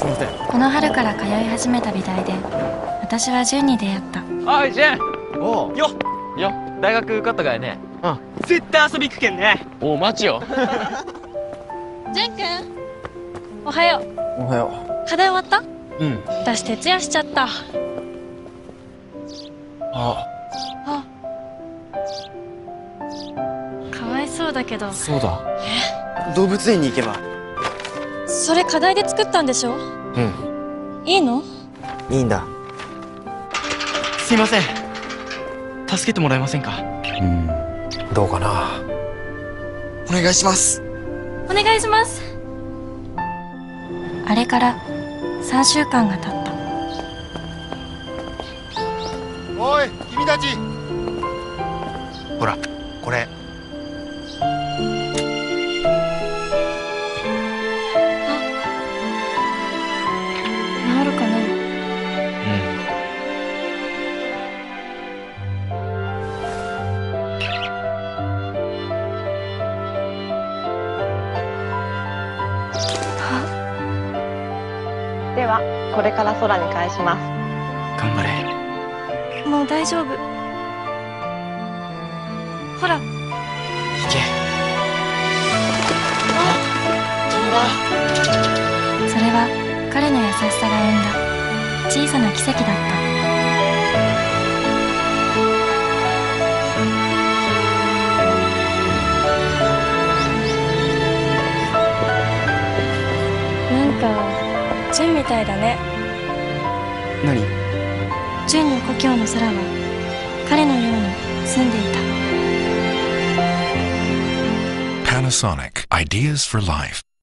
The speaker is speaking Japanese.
すいません。 この春から通い始めた美大で私は純に出会った。 おい純。 おう。 よ大学受かったかいね。 うん。 絶対遊び行くけんね。おう待ちよ。 純くんおはよう。 おはよ課題終わった？ う。うん。 私徹夜しちゃった。 あ、 かわいそうだけど。 そうだ。動物園に行けば。 それ課題で作ったんでしょ？ うん。 いいの？ いいんだ。すいません。助けてもらえませんか？どうかな。お願いします。 お願いします。あれから3週間が経った。 おい君たち、ほらこれ。 治るかな？ ではこれから空に返します。 頑張れ。 もう大丈夫。ほら。 行け。飛んだ。 それは彼の優しさが生んだ小さな奇跡だった。なんか純みたいだね。 何？ 純の故郷の空は彼のように澄んでいた。 Panasonic Ideas for Life